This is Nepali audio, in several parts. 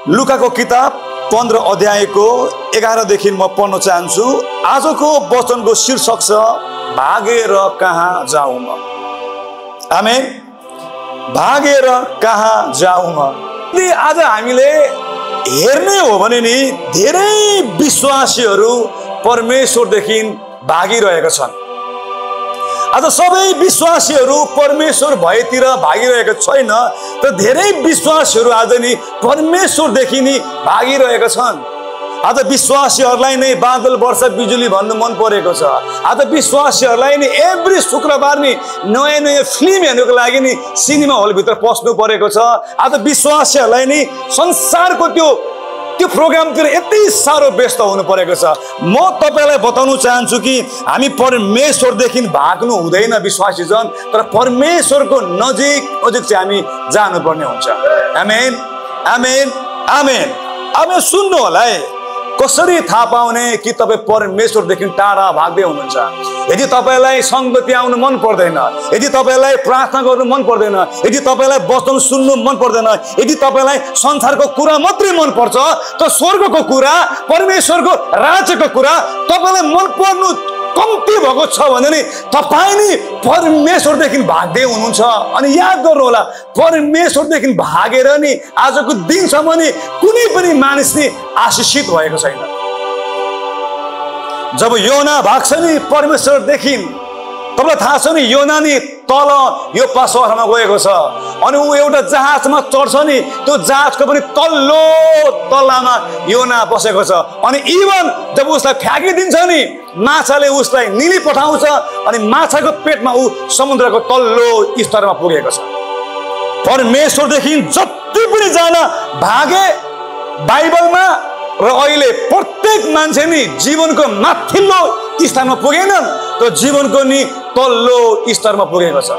लुकाको किताब 15 अध्यायको 11 देखि म पढ्न चाहन्छु। आजको वचनको शीर्षक छ भागेर कहाँ जाऊँ म। आमेन। भागेर कहाँ जाऊँ म। आज हामीले हेर्ने हो भने नि धेरै विश्वासीहरू परमेश्वरदेखि भागिरहेका छन्। आज सबै विश्वासीहरू परमेश्वर भएतिर भागिरहेको छैन, तर धेरै विश्वासीहरू आज नि परमेश्वरदेखि नि भागिरहेका छन्। आज विश्वासीहरूलाई नै बादल वर्षा बिजुली भन्नु मन परेको छ। आज विश्वासीहरूलाई नि एभ्री शुक्रबार नि नयाँ नयाँ फिल्म हेर्नुको लागि नि सिनेमा हलभित्र पस्नु परेको छ। आज विश्वासीहरूलाई नि संसारको त्यो प्रोग्रामतिर यति साह्रो व्यस्त हुनु परेको छ। म तपाईलाई बताउन चाहन्छु कि हामी परमेश्वरदेखि भाग्नु हुँदैन विश्वासी जन, तर परमेश्वरको नजिक चाहिँ हामी जानुपर्ने हुन्छ। आमेन आमेन आमेन। अब सुन्नु होला है, कसरी थाहा पाउने कि तपाईँ परमेश्वरदेखि टाढा भाग्दै हुनुहुन्छ? यदि तपाईलाई संगति आउनु मन पर्दैन, यदि तपाईलाई प्रार्थना गर्नु मन पर्दैन, यदि तपाईलाई वचन सुन्नु मन पर्दैन, यदि तपाईलाई संसारको कुरा मात्रै मन पर्छ, त स्वर्गको कुरा, परमेश्वरको राज्यको कुरा तपाईलाई मन पर्नु कम्ती भएको छ भने नि तपाईँ नि परमेश्वरदेखि भाग्दै हुनुहुन्छ। अनि याद गर्नु होला, परमेश्वरदेखि भागेर नि आजको दिनसम्म नि कुनै पनि मानिस नि आशीषित भएको छैन। जब योना भाग्छ नि परमेश्वरदेखि, तपाईलाई थाहा छ नि योना नि तल यो पासहरमा गएको छ, अनि ऊ एउटा जहाजमा चढ्छ नि, त्यो जहाजको पनि तल्लो तल्लामा योना बसेको छ। अनि इभन जब उसलाई फ्याँकिदिन्छ नि, माछाले उसलाई निली पठाउँछ, अनि माछाको पेटमा ऊ समुद्रको तल्लो स्तरमा पुगेको छ। परमेश्वरदेखि जति पनि जना भागे बाइबलमा र अहिले प्रत्येक मान्छे नि जीवनको माथिल्लो स्थानमा पुगेनन्, त जीवनको नि तल्लो स्तरमा पुगेको छ।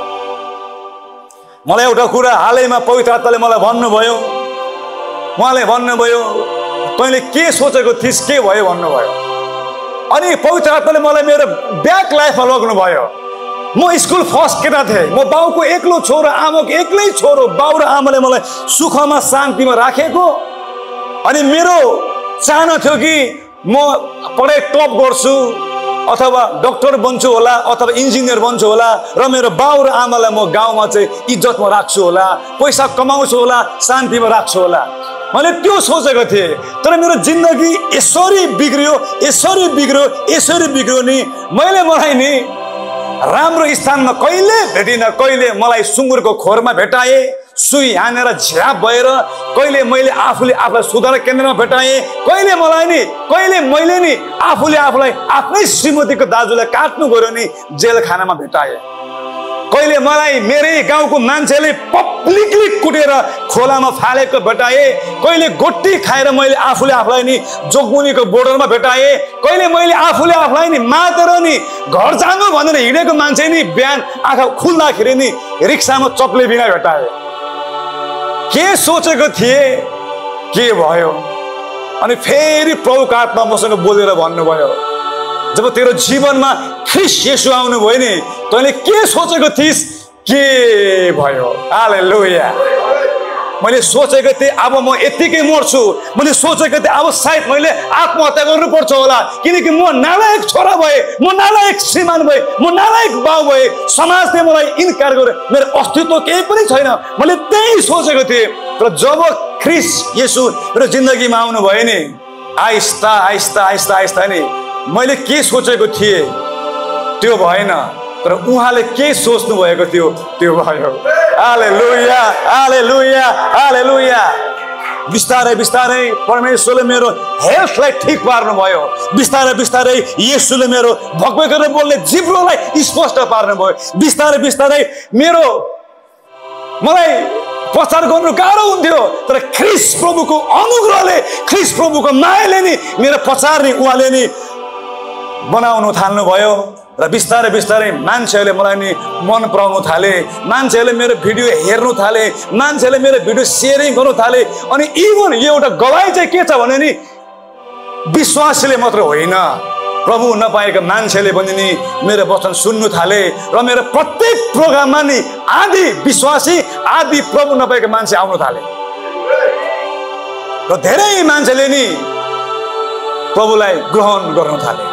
मलाई एउटा कुरा हालैमा पवित्र आत्माले मलाई भन्नुभयो, उहाँले भन्नुभयो तैँले के सोचेको थिइस् के भयो भन्नुभयो। अनि पवित्र आत्माले मलाई मेरो ब्याक लाइफमा लग्नुभयो। म स्कुल फर्स्ट केटा थिएँ, म बाउको एक्लो छोरो, आमाको एक्लै छोरो। बाउ र आमाले मलाई सुखमा शान्तिमा राखेको, अनि मेरो चाहना थियो कि म पढाइ टप गर्छु, अथवा डक्टर बन्छु होला, अथवा इन्जिनियर बन्छु होला, र मेरो बाउ र आमालाई म गाउँमा चाहिँ इज्जतमा राख्छु होला, पैसा कमाउँछु होला, शान्तिमा राख्छु होला। मैले त्यो सोचेको थिएँ, तर मेरो जिन्दगी यसरी बिग्रियो, यसरी बिग्रियो, यसरी बिग्रियो नि। मलाई नि राम्रो स्थानमा कहिले भेटिनँ। कहिले मलाई सुँगुरको खोरमा भेटाए, सुई हानेर झ्याप भएर, कहिले मैले आफूलाई सुधार केन्द्रमा भेटाएँ, कहिले मैले नि आफूलाई आफ्नै श्रीमतीको दाजुलाई काट्नु गयो नि जेल खानामा भेटाएँ। कहिले मलाई मेरै गाउँको मान्छेले पब्लिकली कुटेर खोलामा फालेको भेटाएँ। कहिले गोटी खाएर मैले आफूलाई नि जोगमुनिको बोर्डरमा भेटाएँ। कहिले मैले आफूलाई नि मातेर नि घर जानु भनेर हिँडेको मान्छे नि बिहान आँखा खुल्दाखेरि नि रिक्सामा चप्ले बिना भेटाएँ। के सोचेको थिएँ के भयो। अनि फेरि प्रभुको आत्मा मसँग बोलेर भन्नुभयो, जब तेरो जीवनमा ख्रीष्ट येशू आउनु भयो नि, तैँले के सोचेको थिइस् के भयो। हालेलुया। मैले सोचेको थिएँ अब म यतिकै मर्छु, मैले सोचेको थिएँ अब सायद मैले आत्महत्या गर्नुपर्छ होला, किनकि म नालायक छोरा भए, म नालायक श्रीमान भए, म नालायक बाउ भए, समाजले मलाई इन्कार गरे, मेरो अस्तित्व केही पनि छैन। मैले त्यही सोचेको थिएँ। तर जब ख्रीष्ट येशू मेरो जिन्दगीमा आउनु भयो नि, आहिस्ता आहिस्ता आहिस्ता आहिस्ता नि मैले के सोचेको थिएँ त्यो भएन, तर उहाँले के सोच्नु भएको थियो त्यो भयो। हालेलुया हालेलुया हालेलुया। बिस्तारै बिस्तारै परमेश्वरले मेरो हेल्थलाई ठिक पार्नुभयो। बिस्तारै बिस्तारै येशूले मेरो भक्भक्करै बोल्ने जिब्रोलाई स्पष्ट पार्नुभयो। बिस्तारै बिस्तारै मलाई प्रचार गर्नु गाह्रो हुन्थ्यो, तर ख्रीष्ट प्रभुको अनुग्रहले, ख्रीष्ट प्रभुको मायाले नि मेरो प्रचार नि उहाँले नि बनाउनु थाल्नुभयो। र बिस्तारै बिस्तारै मान्छेहरूले मलाई नि मन पराउनु थाले, मान्छेहरूले मेरो भिडियो हेर्नु थाले, मान्छेहरूले मेरो भिडियो सेयरिङ गर्नु थाले। अनि इभन यो एउटा गवाई चाहिँ के छ भने नि विश्वासीले मात्र होइन, प्रभु नपाएका मान्छेले पनि नि मेरो वचन सुन्नु थाले। र मेरो प्रत्येक प्रोग्राममा नि आधी विश्वासी आधी प्रभु नपाएका मान्छे आउनु थाले। र धेरै मान्छेले नि प्रभुलाई ग्रहण गर्न थाले।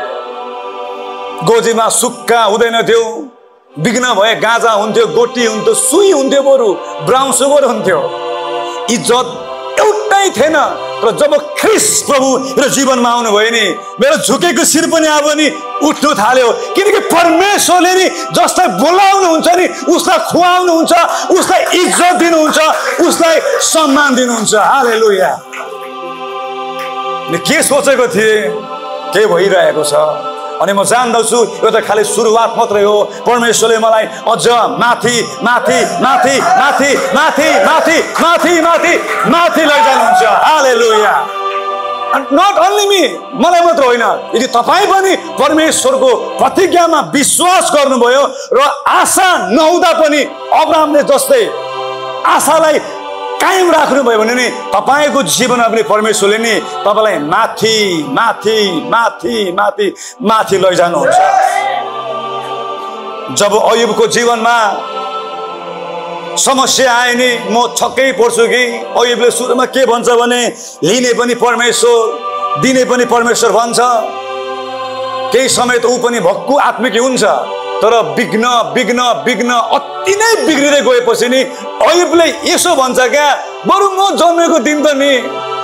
गोजीमा सुक्खा हुँदैन थियो, बिग्न भए गाँजा हुन्थ्यो, गोटी हुन्थ्यो, सुई हुन्थ्यो, बरु ब्राउन सुगर हुन्थ्यो, इज्जत एउटै थिएन। तर जब ख्रिस्ट प्रभु मेरो जीवनमा आउनुभयो नि, मेरो झुकेको शिर पनि अब नि उठ्नु थाल्यो, किनकि परमेश्वरले नि जसलाई बोलाउनुहुन्छ नि उसलाई खुवाउनुहुन्छ, उसलाई इज्जत दिनुहुन्छ, उसलाई सम्मान दिनुहुन्छ। हालेलुया। के सोचेको थिएँ के भइरहेको छ, अनि म जान्दछु यो त खालि सुरुवात मात्रै हो। परमेश्वरले मलाई अझ माथि माथि माथि माथि माथि माथि माथि माथि माथि लैजानुहुन्छ। हालेलुया। नट ओन्ली मी, मलाई मात्र होइन, यदि तपाईँ पनि परमेश्वरको प्रतिज्ञामा विश्वास गर्नुभयो र आशा नहुँदा पनि अब्राहमले जस्तै आशालाई कायम राख्नुभयो भने नि तपाईँको जीवनमा पनि परमेश्वरले नि तपाईँलाई माथि माथि माथि माथि माथि लैजानुहुन्छ। जब अयुबको जीवनमा समस्या आए नि म छक्कै पर्छु कि अयुबले सुरुमा के भन्छ भने लिने पनि परमेश्वर, दिने पनि परमेश्वर भन्छ। केही समय त ऊ पनि भक्कु आत्मिक हुन्छ, तर बिग्न बिग्न बिग्न अति नै बिग्रिँदै गएपछि नि अयुबले यसो भन्छ क्या, बरु म जन्मेको दिन त नि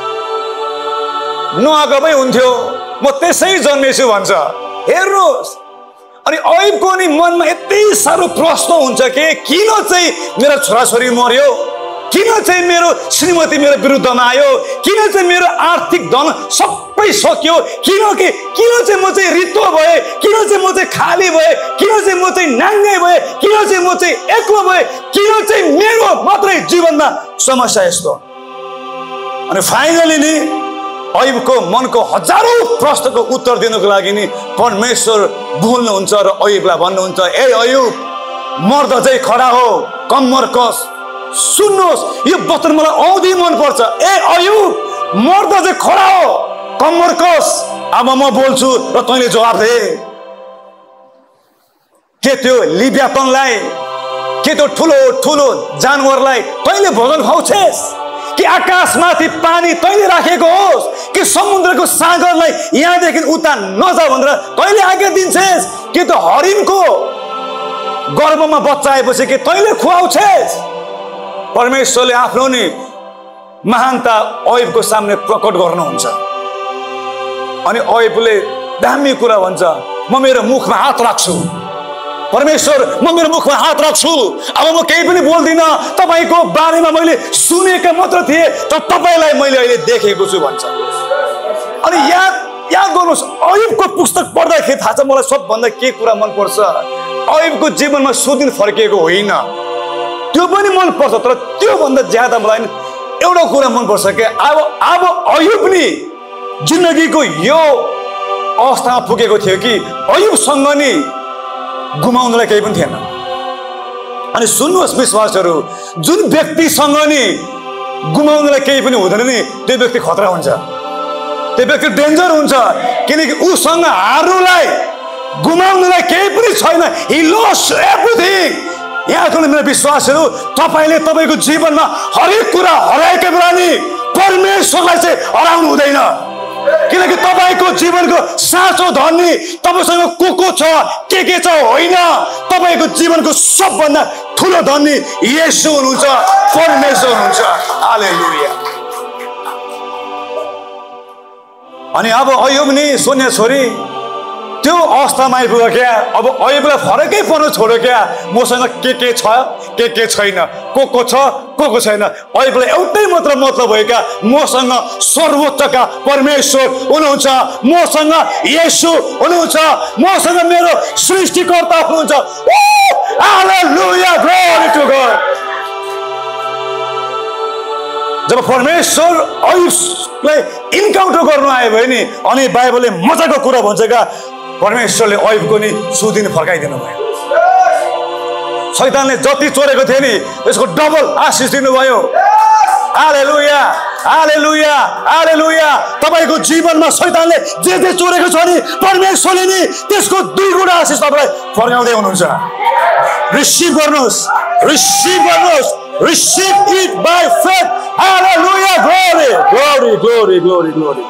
नआएको हुन्थ्यो, म त्यसै जन्मेछु भन्छ। हेर्नुहोस्, अनि अयुबको नि मनमा यति साह्रो प्रश्न हुन्छ कि किन चाहिँ मेरो छोराछोरी मर्यो, किन चाहिँ मेरो श्रीमती मेरो विरुद्धमा आयो, किन चाहिँ मेरो आर्थिक धन सबै सक्यो, किन चाहिँ म चाहिँ रित्तो भए, किन चाहिँ म चाहिँ खाली भए, किन चाहिँ म चाहिँ नाङ्गे भए, किन चाहिँ म चाहिँ एक्लो भए, किन चाहिँ मेरो मात्रै जीवनमा समस्या यस्तो। अनि फाइनली नि अयुबको मनको हजारौं प्रश्नको उत्तर दिनको लागि नि परमेश्वर बोल्नुहुन्छ र अयुबलाई भन्नुहुन्छ, ए अयुब, मर्द चाहिँ खडा हो, कम्मर कस। सुन्नुहोस्, यो वचन मलाई औधी मन पर्छ। ए अयुब, मर्द चाहिँ खडा हो, कम्मर कस। अब म बोल्छु र तैँले जवाब दे। के त्यो लिब्यातनलाई, के त्यो ठुलो ठुलो जानवरलाई तैँले भोजन खुवाउँछेस्, कि आकाशमाथि पानी तैँले राखेको होस्, कि समुद्रको सागरलाई यहाँदेखि उता नजा भनेर तैँले आज्ञा दिन्छेस्, कि त्यो हरिणको गर्भमा बच्चा आएपछि कि तैँले खुवाउँछेस्। परमेश्वरले आफ्नो नि महानता अयुबको सामने प्रकट गर्नुहुन्छ। अनि अयुबले दामी कुरा भन्छ, म मेरो मुखमा हात राख्छु, परमेश्वर म मेरो मुखमा हात राख्छु, अब म केही पनि बोल्दिनँ, तपाईँको बारेमा मैले सुनेका मात्र थिएँ, तर तपाईँलाई मैले अहिले देखेको छु भन्छ। अनि याद गर्नुहोस्, अयुबको पुस्तक पढ्दाखेरि थाहा छ मलाई सबभन्दा के कुरा मनपर्छ, अयुबको जीवनमा सुदिन फर्किएको होइन, त्यो पनि मनपर्छ, तर त्योभन्दा ज्यादा मलाई एउटा कुरा मनपर्छ कि अब अयुब नि जिन्दगीको यो अवस्थामा पुगेको थियो कि अयुबसँग नि गुमाउनलाई केही पनि थिएन। अनि सुन्नुहोस् विश्वासहरू, जुन व्यक्तिसँग नि गुमाउनलाई केही पनि हुँदैन नि त्यो व्यक्ति खतरा हुन्छ, त्यो व्यक्ति डेन्जर हुन्छ, किनकि उसँग हार्नुलाई गुमाउनलाई केही पनि छैन। He lost everything. यहाँ सुन्नु मेरो विश्वासहरू, तपाईँले तपाईँको जीवनमा हरेक कुरा हराएकै बेला नि परमेश्वरलाई चाहिँ हराउनु हुँदैन, किनकि तपाईँको जीवनको साँचो धन नि तपाईँसँग को छ के छ होइन, तपाईँको जीवनको सबभन्दा ठुलो धन नि येशू हुनुहुन्छ, परमेश्वर हुनुहुन्छ। हालेलुया। अनि अब अयुब नि सोनिया छोरी त्यो अवस्थामा आइपुग्यो क्या। अब अयुबलाई फरकै पर्नु छोड्यो क्या, मसँग के छ के छैन, को छ को छैन। अयुबलाई एउटै मात्र मतलब भयो क्या, मसँग सर्वोच्चका परमेश्वर हुनुहुन्छ, मसँग येशू हुनुहुन्छ, मसँग मेरो सृष्टिकर्ता हुनुहुन्छ। Hallelujah, glory to God. जब परमेश्वर अयुबलाई इन्काउन्टर गर्नु आयो भयो नि, अनि बाइबलले मजाको कुरा भन्छ क्या, परमेश्वरले अयुबको नि सुदिन फर्काइदिनु भयो। शैतानले जति चोरेको थियो नि त्यसको डबल आशिष दिनुभयो। हालेलुया, हालेलुया, हालेलुया। तपाईँको जीवनमा शैतानले जे चोरेको छ नि परमेश्वरले नि त्यसको 2 गुणा आशिष तपाईँलाई फर्काउँदै हुनुहुन्छ। रिसिभ गर्नुहोस्, रिसिभ गर्नुहोस्, Receive it by faith. Hallelujah. Glory, glory, glory, glory, glory.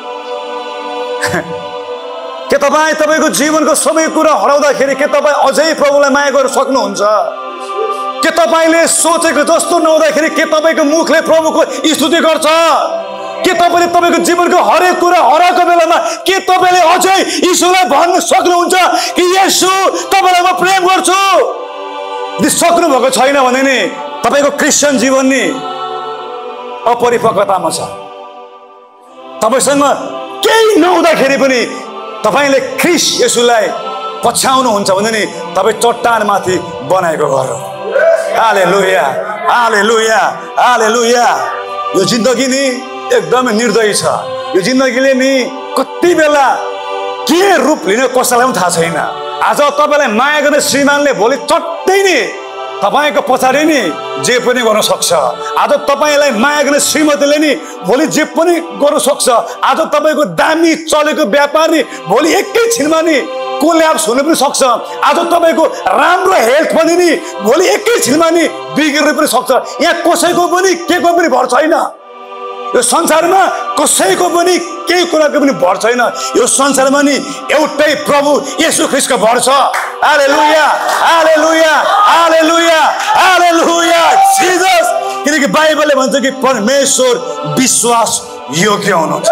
के तपाईँ तपाईको जीवनको सबै कुरा हराउँदाखेरि के तपाईँ अझै प्रभुलाई माया गर्न सक्नुहुन्छ? के तपाईले सोचेको जस्तो नहुँदाखेरि के तपाईको मुखले प्रभुको स्तुति गर्छ? के तपाईले तपाईको जीवनको हरेक कुरा हराएको बेलामा के तपाईले अझै यीशुलाई भन्न सक्नुहुन्छ कि येशू तपाईलाई म प्रेम गर्छु? यदि सक्नु भएको छैन भने नि तपाईको क्रिस्चियन जीवन नि अपरिपक्वतामा छ। तपाईसँग केही नहुँदाखेरि पनि तपाईले ख्रीष्ट येशूलाई पछ्याउनुहुन्छ भने नि तपाई चट्टानमाथि बनाएको घर हो। हालेलुया, हालेलुया, हालेलुया। यो जिन्दगी नि एकदमै निर्दयी छ। यो जिन्दगीले नि कति बेला के रूप लिने कसैलाई पनि थाहा छैन। आज तपाईलाई माया गर्ने श्रीमानले भोलि चट्टै नि तपाईको पछाडि नि जे पनि गर्न सक्छ। आज तपाईलाई माया गर्ने श्रीमतीले नि भोलि जे पनि गर्न सक्छ। आज तपाईको दामी चलेको व्यापार नि भोलि एकैछिनमा नि कोल्याप्स हुन पनि सक्छ। आज तपाईको राम्रो हेल्थ पनि नि भोलि एकैछिनमा नि बिग्रिन पनि सक्छ। यहाँ कसैको पनि केको पनि भर छैन। यो संसारमा कसैको पनि केही कुराको पनि भर छैन। यो संसारमा नि एउटै प्रभु येशू ख्रीष्टको भर छ। Hallelujah, hallelujah, hallelujah, hallelujah, Jesus. किनकि बाइबलले भन्छ कि परमेश्वर विश्वास योग्य हुनुहुन्छ।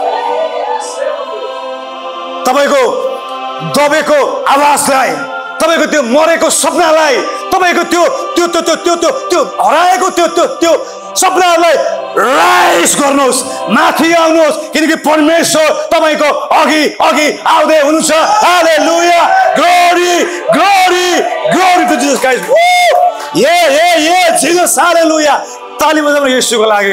तपाईको दबेको आवाजलाई, तपाईको त्यो मरेको सपनालाई, तपाईको त्यो त्यो त्यो त्यो त्यो त्यो हराएको त्यो त्यो त्यो सपनालाई राइज गर्नुहोस्, माथि आउनुहोस्। किनकि परमेश्वर तपाईको अघि अघि आउँदै हुनुहुन्छ। Hallelujah, glory, glory, glory to Jesus Christ. ये जीसस, हालेलुया। ताली बजाउनु येशूको लागि।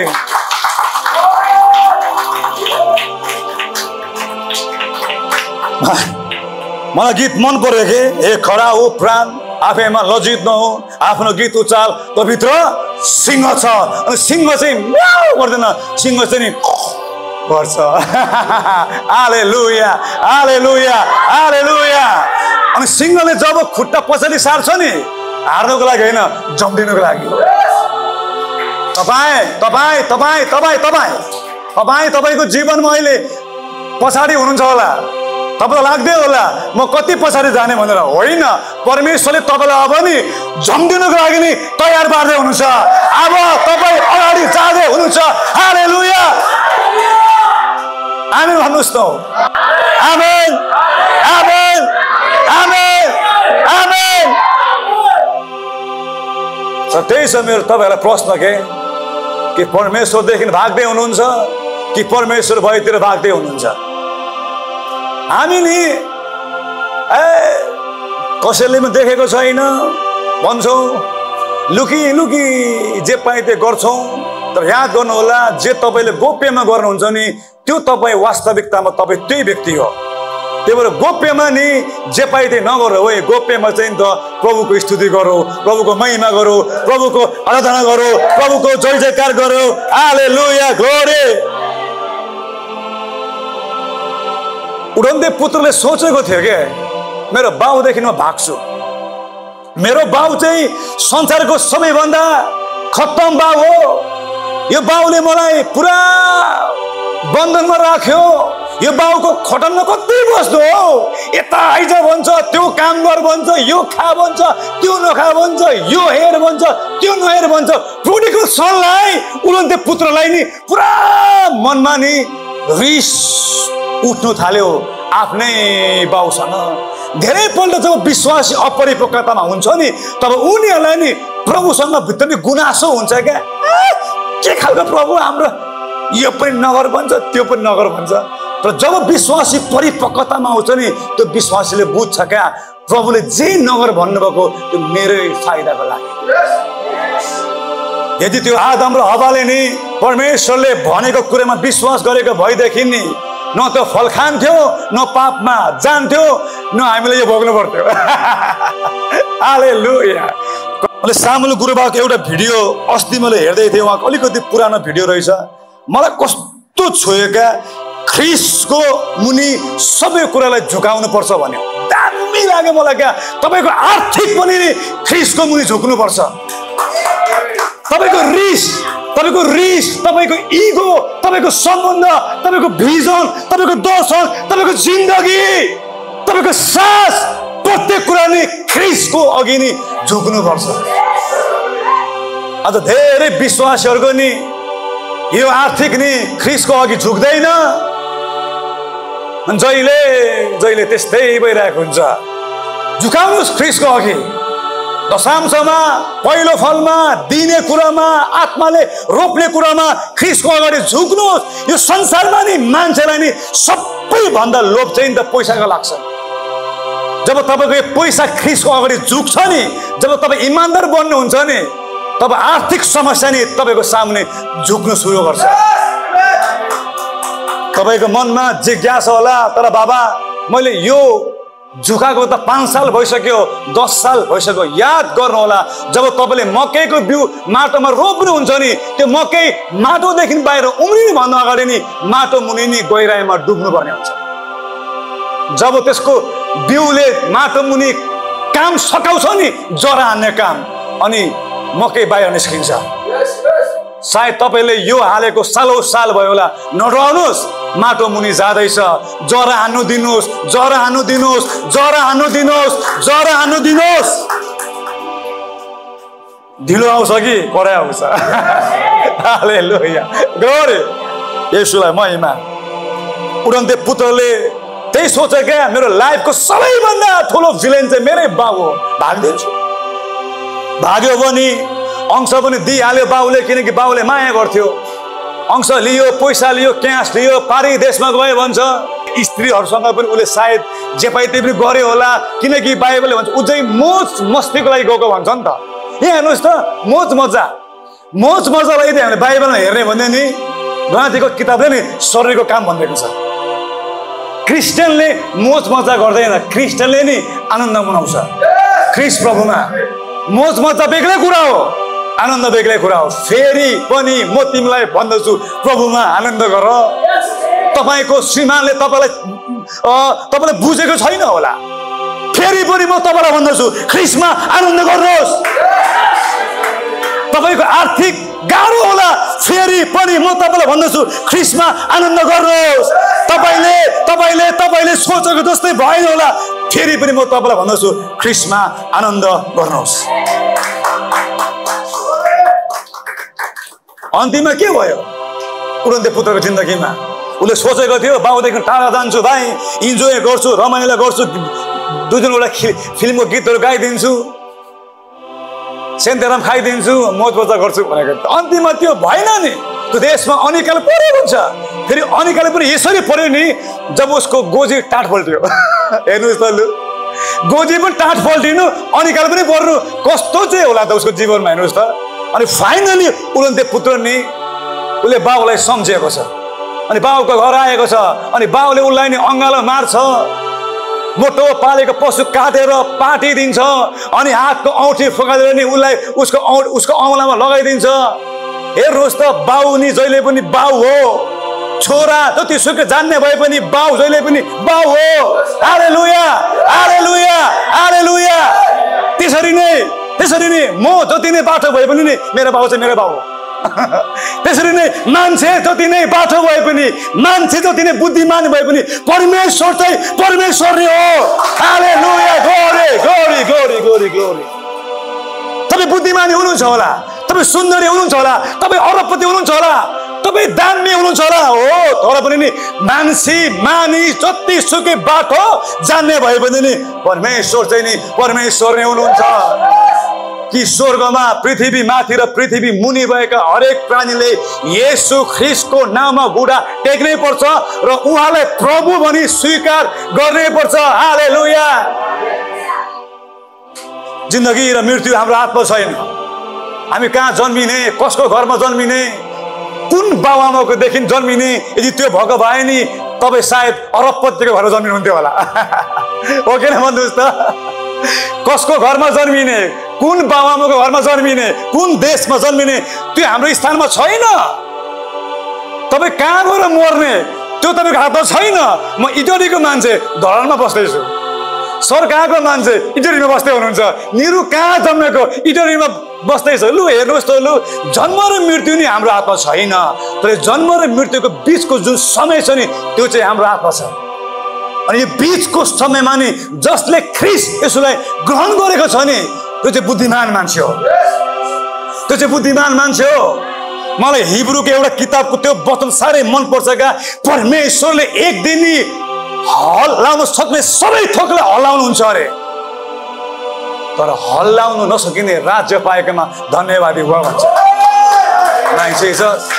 मलाई गीत मन पर्यो कि हे खडा हो प्राण, आफैमा लज्जित नहो, आफ्नो गीत उचाल, त भित्र सिंह छ। अनि सिंह चाहिँ म्याउ गर्दैन, सिंह चाहिँ नि गर्छ। हालेलुया, हालेलुया, हालेलुया। अनि सिंहले जब खुट्टा पछाडि सार्छ नि हार्नको लागि होइन, जम्दिनको लागि। तपाईँ तपाईँ तपाईँ तपाईँ तपाईँ तपाईँ तपाईको जीवनमा अहिले पछाडि हुनुहुन्छ होला। तपाईलाई लाग्दै होला म कति पछाडि जाने भनेर। होइन, परमेश्वरले तपाईलाई अब नि झम्दिनुको लागि नि तयार पार्दै हुनुहुन्छ। अब तपाईँ अगाडि जाँदै हुनुहुन्छ। हालेलुया, आमेन भन्नुहोस् त। आमेन, आमेन, आमेन, आमेन। त्यही छ मेरो तपाईँहरूलाई प्रश्न कि परमेश्वरदेखि भाग्दै हुनुहुन्छ कि परमेश्वर भएतिर भाग्दै हुनुहुन्छ? हामी नि कसैले पनि देखेको छैन भन्छौँ, लुकी लुकी जे पाए त्यो गर्छौँ। तर याद गर्नुहोला, जे तपाईँले गोप्यमा गर्नुहुन्छ नि त्यो तपाईँ वास्तविकतामा तपाईँ त्यही व्यक्ति हो। त्यही भएर गोप्यमा नि जे पाए त्यही नगरौ है। गोप्यमा चाहिँ त प्रभुको स्तुति गरौ, प्रभुको महिमा गरौ, प्रभुको आराधना गरौ, प्रभुको जय जयकार गरौ। हालेलुया, ग्लोरी। उडन्ते पुत्रले सोचेको थियो के मेरो बाउदेखि म भाग्छु। मेरो बाउ चाहिँ संसारको सबैभन्दा खत्तम बाउ हो। यो बाउले मलाई पुरा बन्धनमा राख्यो। यो बाउको खटनमा कति बस्नु हो। यता आइज भन्छ, त्यो काम गर भन्छ, यो खा भन्छ, त्यो नखा भन्छ, यो हेर भन्छ, त्यो नहेर भन्छ। प्रोडिकल सनलाई, उडन्ते पुत्रलाई नि पुरा मनमा नि रिस उठ्नु थाल्यो आफ्नै बाउसँग। धेरैपल्ट जब विश्वासी अपरिपक्वतामा हुन्छ नि तब उनीहरूलाई नि प्रभुसँग भित्र नि गुनासो हुन्छ क्या। के खालको प्रभु हाम्रो, यो पनि नगर भन्छ, त्यो पनि नगर भन्छ। तर जब विश्वासी परिपक्वतामा आउँछ नि त्यो विश्वासीले बुझ्छ क्या प्रभुले जे नगर भन्नुभएको त्यो मेरै फाइदाको लागि। यदि त्यो आदम र हव्वाले नि परमेश्वरले भनेको कुरामा विश्वास गरेको भएदेखि नि न त्यो फल खान्थ्यो, न पापमा जान्थ्यो, न हामीले यो भोग्नु पर्थ्यो। हालेलुया। मैले सामुल गुरुबाको एउटा भिडियो अस्ति मैले हेर्दै थिएँ। उहाँको अलिकति पुरानो भिडियो रहेछ। मलाई कस्तो छोयो क्या, ख्रीष्टको मुनि सबै कुरालाई झुकाउनु पर्छ भन्यो। दामी लाग्यो मलाई क्या। तपाईँको आर्थिक पनि नि ख्रीष्टको मुनि झुक्नु पर्छ। तपाईको रिस, तपाईको इगो, तपाईको सम्बन्ध, तपाईको भिजन, तपाईको दर्शन, तपाईको जिन्दगी, तपाईको सास, प्रत्येक कुरा नै ख्रीष्टको अघि नि झुक्नुपर्छ। आज धेरै विश्वासीहरूको नि यो आर्थिक नि ख्रीष्टको अघि झुक्दैन। जहिले त्यस्तै भइरहेको हुन्छ। झुकाउनुहोस् ख्रीष्टको अघि। दशांशमा, पहिलो फलमा, दिने कुरामा, आत्माले रोप्ने कुरामा ख्रीष्टको अगाडि झुक्नुहोस्। यो संसारमा नि मान्छेलाई नि सबैभन्दा लोभ चाहिँ त पैसाको लाग्छ। जब तपाईको यो पैसा ख्रीष्टको अगाडि झुक्छ नि, जब तपाईँ इमानदार बन्नुहुन्छ नि, तब आर्थिक समस्या नि तपाईको सामने झुक्न सुरु गर्छ। तपाईको मनमा जिज्ञासा होला, तर बाबा मैले यो झुकाएको त 5 साल भइसक्यो, 10 साल भइसक्यो। याद गर्नु होला, जब तपाईले मकैको बिउ माटोमा रोप्नुहुन्छ नि, त्यो मकै माटोदेखि बाहिर उम्रिनु भन्दा अगाडि नि माटो मुनि नि गहिराइमा डुब्नु पर्ने हुन्छ। जब त्यसको बिउले माटो मुनि काम सकाउँछ नि, जरा हान्ने काम, अनि मकै बाहिर निस्किन्छ। सायद तपाईले यो हालेको सालौं साल भयो होला। नडराउनुहोस्, माटो मुनि जाँदैछ। जरा हान्नु दिनुहोस्, जरा हान्नु दिनुहोस्, जरा हान्नु दिनुहोस्, जरा हान्नु दिनुहोस्। ढिलो आउँछ कि कडा आउँछ। हालेलुया, ग्लोरी येशूलाई महिमा। उडन्ते पुत्रले त्यही सोचे क्या, मेरो लाइफको सबैभन्दा ठुलो भिलेन चाहिँ मेरै बाउ हो, भाग्दिन्छु। भाग्यो पनि अंश पनि दिइहाल्यो बाउले, किनकि बाउले माया गर्थ्यो। अंश लियो, पैसा लियो, क्यास लियो, पारी देशमा गयो भन्छ। स्त्रीहरूसँग पनि उसले सायद जे पाइ त्यही पनि गर्यो होला, किनकि बाइबलले भन्छ उ चाहिँ मोज मस्तीको लागि गएको भन्छ नि त। यहाँ हेर्नुहोस् त, मोज मजालाई यदि हामीले बाइबलमा हेर्ने भने नि गलातीको किताबले नि शरीरको काम भनिदिएको छ। क्रिस्चियनले मोज मजा गर्दैन, क्रिस्चियनले नि आनन्द मनाउँछ ख्रीष्ट प्रभुमा। मोज मजा बेग्लै कुरा हो, आनन्द बेग्लै कुरा हो। फेरि पनि म तिमीलाई भन्दछु, प्रभुमा आनन्द गर। तपाईको श्रीमानले तपाईलाई बुझेको छैन होला, फेरि पनि म तपाईलाई भन्दछु, ख्रीष्टमा आनन्द गर्नुहोस्। तपाईको आर्थिक गाह्रो होला, फेरि पनि म तपाईलाई भन्दछु, ख्रीष्टमा आनन्द गर्नुहोस्। तपाईले सोचेको जस्तै भएन होला, फेरि पनि म तपाईलाई भन्दछु, ख्रीष्टमा आनन्द गर्नुहोस्। अन्तिममा के भयो उडन्ते पुत्रको जिन्दगीमा? उसले सोचेको थियो, बाउदेखि टाढा जान्छु भाइ, इन्जोय गर्छु, रमाइलो गर्छु, 2-3वटा फिल्मको गीतहरू गाइदिन्छु, सेन्तेराम खाइदिन्छु, मोज मजा गर्छु भनेको। अन्तिममा त्यो भएन नि। त्यो देशमा अनिकाल परेको हुन्छ। फेरि अनिकाल पनि यसरी पर्यो नि, जब उसको गोजी टाट पल्ट्यो। हेर्नुहोस् त, लु गोजी पनि टाट पल्टिनु, अनिकाल पनि पर्नु, कस्तो चाहिँ होला त उसको जीवनमा। हेर्नुहोस् त। अनि फाइनली उडन्ते पुत्र नि उसले बाउलाई सम्झेको छ, अनि बाउको घर आएको छ, अनि बाउले उसलाई नि अङ्गालो मार्छ, मोटो पालेको पशु काटेर पाटिदिन्छ, अनि हातको औँठी फुकालेर नि उसलाई उसको औँलामा लगाइदिन्छ। हेर्नुहोस् त, बाउ नि जहिले पनि बाउ हो। छोरा जतिसुकै जान्ने भए पनि बाउ जहिले पनि बाउ हो। हालेलुया, हालेलुया, हालेलुया। त्यसरी नै म जति नै बाटो भए पनि नि मेरो बाउ चाहिँ मेरो बाउ हो। त्यसरी नै मान्छे जति नै बाटो भए पनि, मान्छे जति नै बुद्धिमान भए पनि परमेश्वर चाहिँ परमेश्वर नै हो। Hallelujah, glory glory glory glory glory. तपाईँ बुद्धिमानी हुनुहुन्छ होला, तपाईँ सुन्दरी हुनुहुन्छ होला, तपाईँ अरबपति हुनुहुन्छ होला, तपाईँ दामी हुनुहुन्छ होला, हो, तर पनि नि मानिस जतिसुकै बाटो जान्ने भए पनि नि परमेश्वर चाहिँ नि परमेश्वर नै हुनुहुन्छ। कि स्वर्गमा, पृथ्वी माथि र पृथ्वी मुनि भएका हरेक प्राणीले येशू ख्रीष्टको नाममा बुढा टेक्नै पर्छ र उहाँलाई प्रभु भनी स्वीकार गर्नै पर्छ। हालेलुया। जिन्दगी र मृत्यु हाम्रो हातमा छैन। हामी कहाँ जन्मिने, कसको घरमा जन्मिने, कुन बाबुआमाकोदेखि जन्मिने, यदि त्यो भएको भए नि तपाईँ सायद अरबपतिको घरमा जन्मिनुहुन्थ्यो होला। हो कि न भन्नुहोस् त? कसको घरमा जन्मिने, कुन बाबुआमाको घरमा जन्मिने, कुन देशमा जन्मिने, त्यो हाम्रो स्थानमा छैन। तपाईँ कहाँ गएर मर्ने त्यो तपाईँको हातमा छैन। म इटलीको मान्छे धरानमा बस्दैछु, सर कहाँको मान्छे इटलीमा बस्दै हुनुहुन्छ, निरु कहाँ जन्मेको इटलीमा बस्दैछ। लु हेर्नुहोस् त, लु जन्म र मृत्यु नि हाम्रो हातमा छैन, तर जन्म र मृत्युको बिचको जुन समय छ नि त्यो चाहिँ हाम्रो हातमा छ। अनि यो बिचको समयमा नि जसले ख्रिस्ट येशूलाई ग्रहण गरेको छ नि त्यो चाहिँ बुद्धिमान मान्छे हो, त्यो चाहिँ बुद्धिमान मान्छे हो। मलाई हिब्रूको एउटा किताबको त्यो वचन साह्रै मनपर्छ क्या। परमेश्वरले एक दिन नि हल्लाउन सक्ने सबै थोकलाई हल्लाउनुहुन्छ अरे, तर हल्लाउनु नसकिने राज्य पाएकोमा धन्यवादी हो भन्छ मान्छे।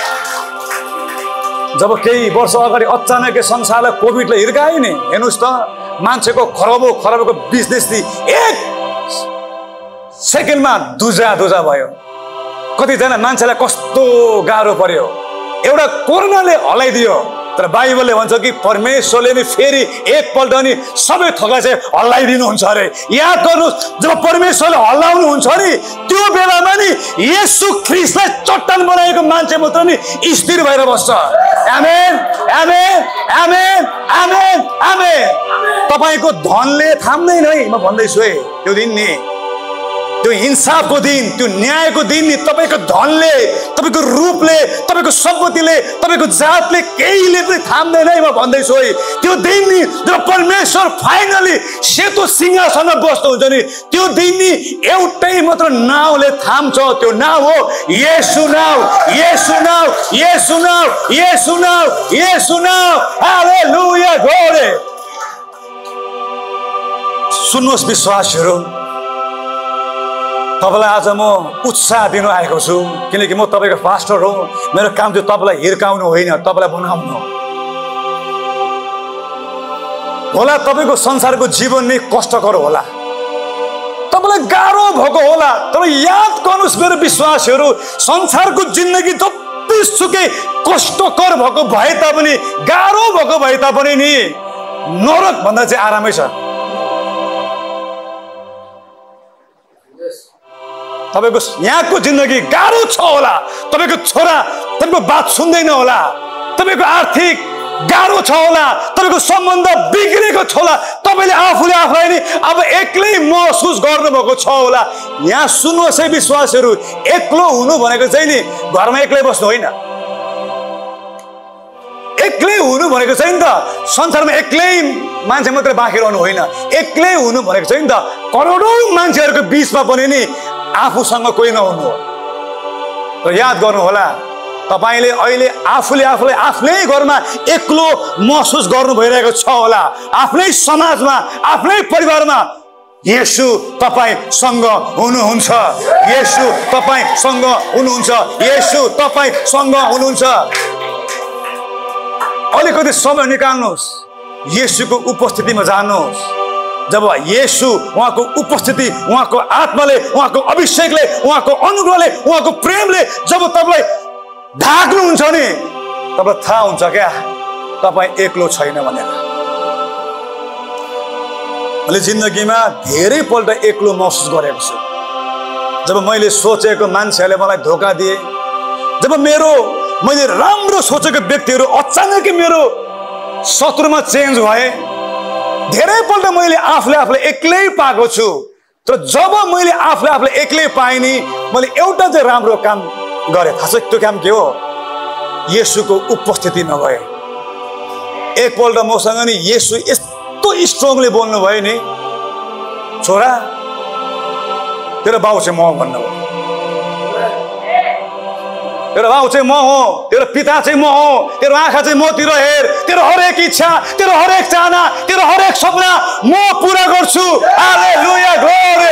जब केही वर्ष अगाडि अचानक संसारलाई कोभिडले हिर्कायो नि, हेर्नुहोस् त मान्छेको खरबको बिजनेस नि एक सेकेन्डमा दुजा भयो। कतिजना मान्छेलाई कस्तो गाह्रो पर्यो, एउटा कोरोनाले हल्लाइदियो। तर बाइबलले भन्छ कि परमेश्वरले नि फेरि एकपल्ट नि सबै थोकलाई चाहिँ हल्लाइदिनुहुन्छ अरे। याद गर्नुहोस्, जब परमेश्वरले हल्लाउनुहुन्छ नि त्यो बेलामा नि येशू ख्रिस्टलाई चट्टान बनाएको मान्छे मात्र नि स्थिर भएर बस्छ। आमेन आमेन आमेन आमेन आमेन। तपाईको धनले थाम्दैन है, म भन्दैछु है। त्यो दिन नि, त्यो हिंसाको दिन, त्यो न्यायको दिन नि तपाईको धनले, तपाईको रूपले, तपाईको सम्पत्तिले, तपाईको जातले, केहीले पनि थाम्दैन है, म भन्दैछु है। त्यो दिन नि जब परमेश्वर फाइनली सेतो सिंहासनमा बस्नुहुन्छ नि त्यो दिन नि एउटै मात्र नाउँले थाम्छ। त्यो नाउँ हो येशू नाउँ, येशू नाउँ, येशू नाउँ, येशू नाउँ, येशू नाउँ। Hallelujah, glory. सुन्नुहोस् विश्वासीहरू, तपाईलाई आज म उत्साह दिनु आएको छु, किनकि म तपाईको पास्टर हो। मेरो काम चाहिँ तपाईलाई हिर्काउनु होइन, तपाईलाई बनाउनु होला। तपाईको संसारको जीवन नै कष्टकर होला, तपाईलाई गाह्रो भएको होला, तर याद गर्नुहोस् मेरो विश्वासीहरू, संसारको जिन्दगी जतिसुकै कष्टकर भएको भए तापनि, गाह्रो भएको भए तापनि नि नरक भन्दा चाहिँ आरामै छ। तपाईको यहाँको जिन्दगी गाह्रो छ होला, तपाईको छोरा तपाईको बात सुन्दैन होला, तपाईको आर्थिक गाह्रो छ होला, तपाईको सम्बन्ध बिग्रेको छ होला, तपाईले आफूले आफूलाई नि अब एक्लै महसुस गर्नुभएको छ होला। यहाँ सुन्नुहोस् है विश्वासहरू, एक्लो हुनु भनेको चाहिँ नि घरमा एक्लै बस्नु होइन, एक्लै हुनु भनेको चाहिँ नि त संसारमा एक्लै मान्छे मात्रै बाँकी रहनु होइन। एक्लै हुनु भनेको चाहिँ नि त करोडौं मान्छेहरूको बिचमा पनि नि आफूसँग कोही नहुनु हो। र याद गर्नु होला, तपाईले अहिले आफूले आफूलाई आफ्नै घरमा एक्लो महसुस गर्नु भइरहेको छ होला, आफ्नै समाजमा, आफ्नै परिवारमा। येशू तपाईसँग हुनुहुन्छ, येशू तपाईसँग हुनुहुन्छ, येशू तपाईसँग हुनुहुन्छ। अलिकति समय निकाल्नुहोस्, येशूको उपस्थितिमा जानुहोस्। जब येशू, उहाँको उपस्थिति, उहाँको आत्माले, उहाँको अभिषेकले, उहाँको अनुग्रहले, उहाँको प्रेमले जब तपाईलाई ढाक्नुहुन्छ नि तपाईँलाई थाहा हुन्छ क्या तपाईँ एक्लो छैन भनेर। मैले जिन्दगीमा धेरैपल्ट एक्लो महसुस गरेको छु। जब मैले सोचेको मान्छेहरूले मलाई धोका दिए, जब मैले राम्रो सोचेको व्यक्तिहरू अचानक मेरो शत्रुमा चेन्ज भए, धेरैपल्ट मैले आफूलाई एक्लै पाएको छु। तर जब मैले आफूलाई एक्लै पाएँ नि मैले एउटा चाहिँ राम्रो काम गरेँ। थाहा छ त्यो काम के हो? येशूको उपस्थितिमा गएँ। एकपल्ट मसँग नि येशू यस्तो स्ट्रङली बोल्नु भयो नि, छोरा तेरो बाउ चाहिँ म भन्नुभयो, तेरो बाउ चाहिँ म हो, तेरो पिता चाहिँ म हो, तेरो आँखा चाहिँ मतिर हेर, तेरो हरेक इच्छा, तेरो हरेक चाहना, तेरो हरेक सपना म पूरा गर्छु। Hallelujah, glory.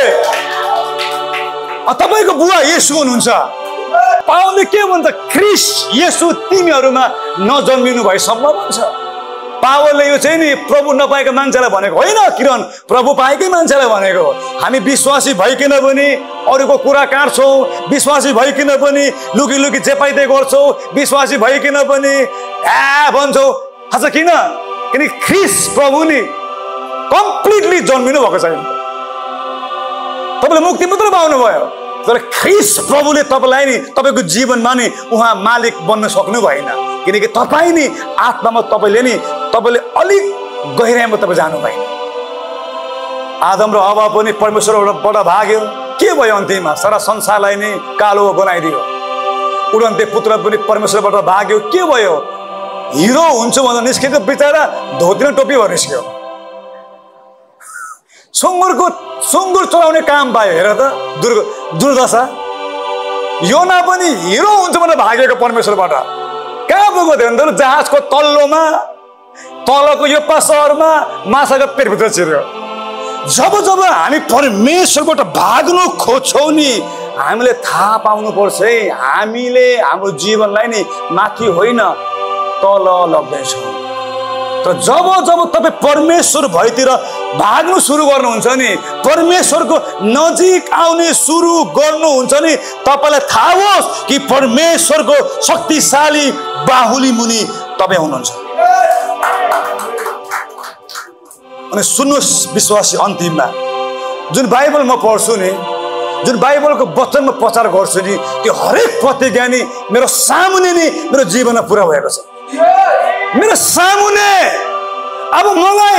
तपाईको बुवा येशू हुनुहुन्छ। पावलले के भन्छ? ख्रिस्ट येशू तिमीहरूमा नजन्मिनु भएसम्म भन्छ। पावलले यो चाहिँ नि प्रभु नपाएका मान्छेलाई भनेको होइन किरण, प्रभु पाएकै मान्छेलाई भनेको। हामी विश्वासी भइकन पनि अरूको कुरा काट्छौँ, विश्वासी भइकन पनि लुकी लुकी जे पाइदै गर्छौँ, विश्वासी भइकन पनि भन्छौँ। थाहा छ किन? किनकि ख्रिस्ट प्रभु नि कम्प्लिटली जन्मिनु भएको छैन। तपाईँले मुक्ति मात्र पाउनु भयो, तर ख्रिस्ट प्रभुले तपाईँलाई नि तपाईँको जीवनमा नि उहाँ मालिक बन्न सक्नु भएन। किनकि तपाईँ नि आत्मामा तपाईँले अलिक गहिराइमा तपाईँ जानु भएन। आदम र हवा पनि परमेश्वरबाट भाग्यो, के भयो अन्तिममा? सारा संसारलाई नै कालो बनाइदियो। उडन्ते पुत्र पनि परमेश्वरबाट भाग्यो, के भयो? हिरो हुन्छु भनेर निस्केको बिचरा धोती र टोपी भएर निस्क्यो। सुँगुर चलाउने काम पायो। हेर त दुर्दशा। योना पनि हिरो हुन्छ भनेर भागेको परमेश्वरबाट। कहाँ पुगो थियो भने जहाजको तल्लोमा, तलको योप्पा सहरमा माछाको पेटभित्र छिर्यो। जब जब हामी परमेश्वरबाट भाग्नु खोज्छौँ नि, हामीले थाहा पाउनुपर्छ है, हामीले हाम्रो जीवनलाई नि माथि होइन तल लग्दैछौँ। तर जब जब तपाईँ परमेश्वर भएतिर भाग्नु सुरु गर्नुहुन्छ नि, परमेश्वरको नजिक आउने सुरु गर्नुहुन्छ नि, तपाईँलाई थाहा होस् कि परमेश्वरको शक्तिशाली बाहुली मुनि तपाईँ हुनुहुन्छ। अनि सुन्नुहोस् विश्वासी, अन्तिममा जुन बाइबल म पढ्छु नि, जुन बाइबलको वचन म प्रचार गर्छु नि, त्यो हरेक प्रतिज्ञा नि मेरो सामुने नि मेरो जीवनमा पुरा भएको छ। मेरो सामुने। अब मलाई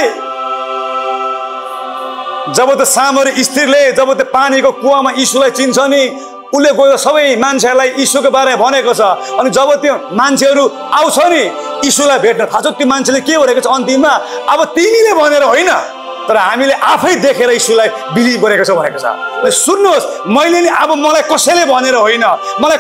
जब त सामरी स्त्रीले जब त पानीको कुवामा यीशुलाई चिन्छ नि, उसले गएर सबै मान्छेहरूलाई यीशुको बारेमा भनेको छ। अनि जब त्यो मान्छेहरू आउँछ नि यीशुलाई भेट्न, थाहा छ त्यो मान्छेले के भनेको छ अन्तिममा? अब तिमीले भनेर होइन, तर हामीले आफै देखेर यीशुलाई बिलिभ गरेको छ भनेको छ। सुन्नुहोस्, मैले नि अब मलाई कसैले भनेर होइन, मैले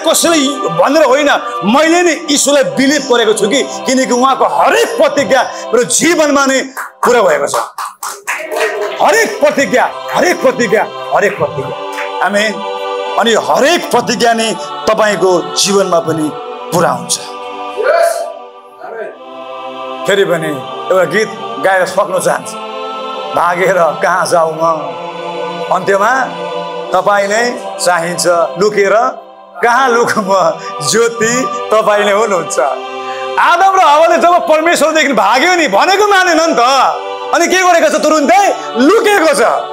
नि यीशुलाई बिलिभ गरेको छु कि किनकि उहाँको हरेक प्रतिज्ञा मेरो जीवनमा नै पुरा भएको छ। हरेक प्रतिज्ञा। आमेन। अनि हरेक प्रतिज्ञा नै तपाईँको जीवनमा पनि पुरा हुन्छ। फेरि पनि एउटा गीत गाएर सक्नु चाहन्छु। भागेर कहाँ जाऊ म, अन्त्यमा तपाईँ नै चाहिन्छ, लुकेर कहाँ लुकु म, ज्योति तपाईँ नै हुनुहुन्छ। आदम र हव्वाले जब परमेश्वरदेखि भाग्यो नि, भनेको मानेन नि त। अनि के गरेको छ? तुरुन्तै लुकेको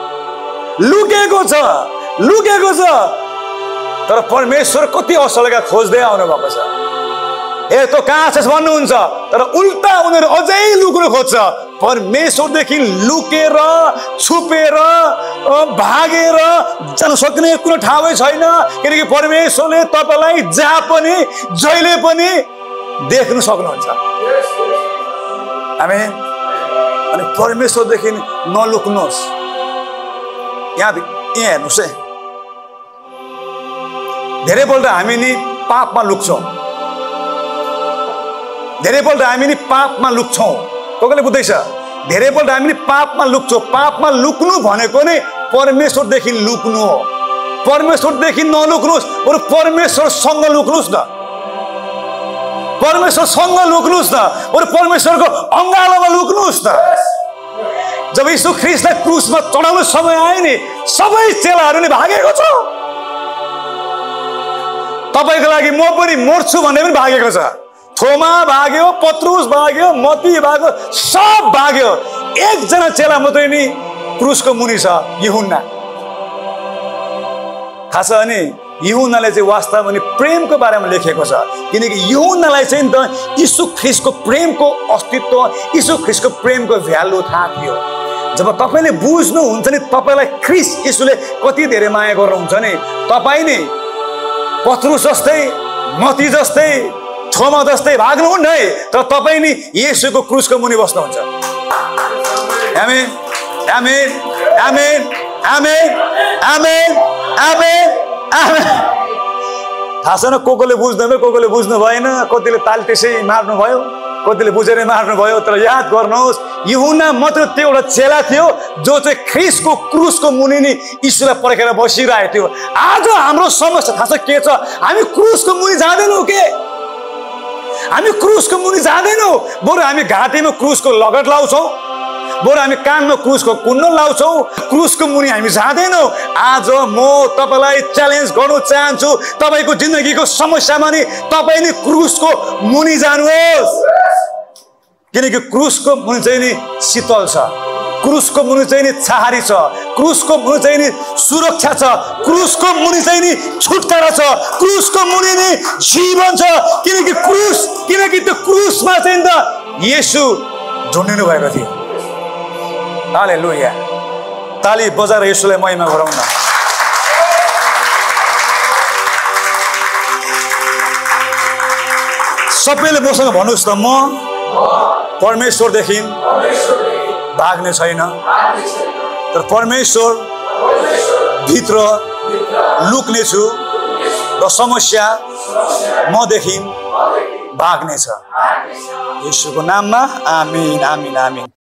छ। तर परमेश्वर कति असलका खोज्दै आउनु भएको छ। ए तँ कहाँ छस् भन्नुहुन्छ, तर उल्टा उनीहरू अझै लुक्नु खोज्छ। परमेश्वरदेखि लुकेर, छुपेर, भागेर जान सक्ने कुनै ठाउँै छैन, किनकि परमेश्वरले तपाईँलाई जहाँ पनि जहिले पनि देख्न सक्नुहुन्छ। आमेन। अनि परमेश्वरदेखि नलुक्नुहोस्। यहाँ हेर्नुहोस् है, धेरैपल्ट हामी नि पापमा लुक्छौँ। कसले बुझ्दैछ? धेरैपल्ट हामी नि पापमा लुक्छौँ। पापमा लुक्नु भनेको नै परमेश्वरदेखि लुक्नु हो। परमेश्वरदेखि नलुक्नुहोस्, बरु परमेश्वरसँग लुक्नुहोस् न। बरु परमेश्वरको अङ्गालोमा लुक्नुहोस् न। जब यीशु ख्रीष्टलाई क्रुसमा चढाउनु समय आयो नि, सबै चेलाहरूले भागेको छ। तपाईँको लागि म पनि मर्छु भन्ने पनि भागेको छ। थोमा भाग्यो, पत्रुस भाग्यो, मती भाग्यो, सब भाग्यो। एकजना चेला मात्रै नि क्रुसको मुनि छ, यूहन्ना। थाहा छ अनि यूहन्नाले चाहिँ वास्तवमा नि प्रेमको बारेमा लेखेको छ, किनकि यूहन्नालाई चाहिँ त यीशु ख्रीष्टको प्रेमको अस्तित्व, यीशु ख्रीष्टको प्रेमको भ्यालु थाहा थियो। जब तपाईँले बुझ्नुहुन्छ नि तपाईँलाई ख्रीष्ट यीशुले कति धेरै माया गर्नुहुन्छ नि, तपाईँ नि पत्रुस जस्तै, मती जस्तै, थोमा जस्तै भाग्नुहुन्न है, तर तपाईँ नि येशूको क्रुसको मुनि बस्नुहुन्छ। आमेन, आमेन, आमेन, आमेन, आमेन, आमेन, आमेन। थाहा छैन कोले बुझ्नुभयो, कोले बुझ्नु भएन, कतिले ताली त्यसै मार्नुभयो, कतिले बुझेर मार्नुभयो। तर याद गर्नुहोस्, यूहन्ना मात्र त्यो एउटा चेला थियो जो चाहिँ ख्रीष्टको क्रुसको मुनि नि यीशुलाई पर्खेर बसिरहेको थियो। आज हाम्रो समस्या थाहा छ के छ? हामी क्रुसको मुनि जाँदैनौँ के? हामी क्रुसको मुनि जाँदैनौँ, बरु हामी घाँटीमा क्रुसको लगट लाउँछौँ, बरु हामी कानमा क्रुसको कुण्डल लाउँछौँ, क्रुसको मुनि हामी जाँदैनौँ। आज म तपाईँलाई च्यालेन्ज गर्नु चाहन्छु, तपाईँको जिन्दगीको समस्यामा नि तपाईँ नि क्रुसको मुनि जानुहोस्, किनकि क्रुसको मुनि चाहिँ नि शीतल छ, क्रुसको मुनि चाहिँ नि छहारी छ, क्रुसको मुनि चाहिँ नि सुरक्षा छ, क्रुसको मुनि चाहिँ नि छुटकारा छ, क्रुसको मुनि नि जीवन छ, किनकि त्यो क्रुसमा चाहिँ त येशू झुन्डिनु भएको थियो। हालेलुया। ताली बजाएर येशूलाई महिमा गरौँ न। सबैले मसँग भन्नुहोस् त म परमेश्वरदेखि भाग्ने छैन, तर परमेश्वर भित्र लुक्ने छु र समस्या मदेखि भाग्नेछ। येशूको नाममा आमीन आमीन आमीन।